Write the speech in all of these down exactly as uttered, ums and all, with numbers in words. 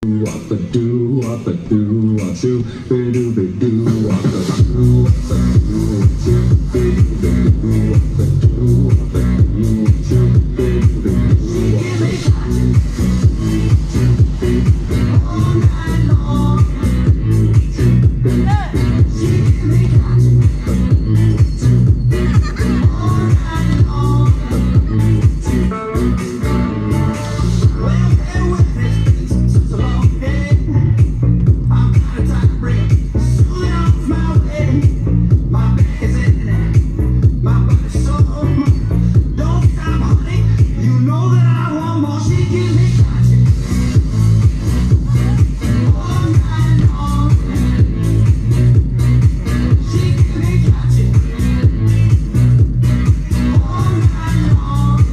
What the do, what the do, what do, be do, be do, what the do, what the do, be do, be do, what the do, what the do, be do, be do, what the do, all night long. She give me all night long. Well, hey, with it, such a long day. I'm kinda tired of breaking, soon off my way. My back is in it, my body's sore. Don't stop, honey, you know that I want more. She gives me touching all night long. She gives me touching all night long.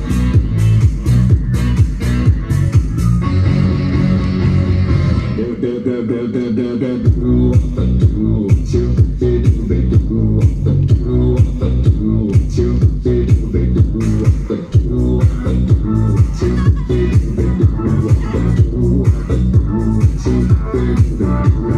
Do do do do do do do do what the do do be do be do what the do what the do do be do be do what the do what the do do be do be do what the do what the do do be do be do.